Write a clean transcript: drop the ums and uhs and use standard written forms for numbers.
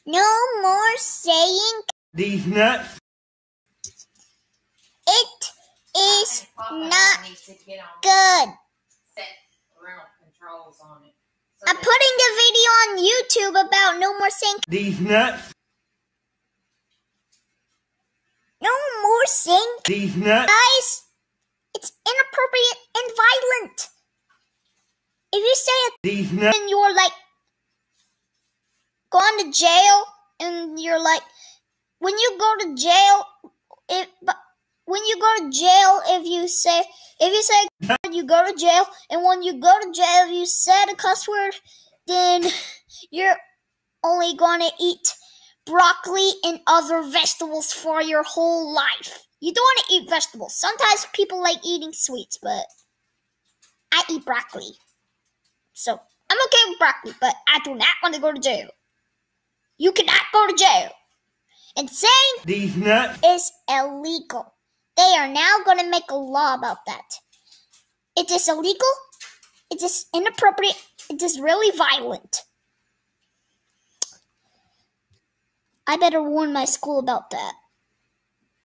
No more saying these nuts. It is not good. I'm putting the video on YouTube about no more saying these nuts. No more saying these nuts. Guys, it's inappropriate and violent. If you say it these nuts and you're like going to jail and you're like when you go to jail if you say you go to jail, and when you go to jail if you said a cuss word, then you're only going to eat broccoli and other vegetables for your whole life. You don't want to eat vegetables. Sometimes people like eating sweets, but I eat broccoli. So I'm okay with broccoli, but I do not want to go to jail. You cannot go to jail. And saying these nuts is illegal. They are now going to make a law about that. It is illegal. It is inappropriate. It is really violent. I better warn my school about that.